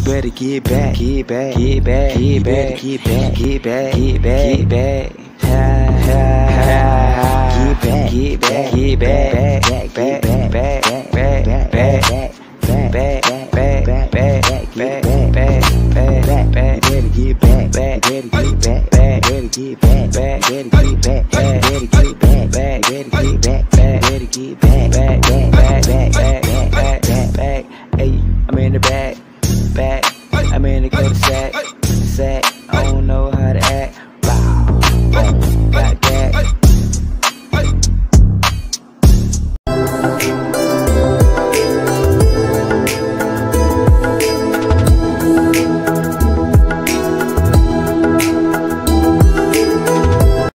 better get back, get back, get back, get back, get back, get back, get back, get back. Get back, get back, get back, back, back, back, back, back, back, better get back, better get back, better get back, better get back, better get back, better get back, better get back, better get back,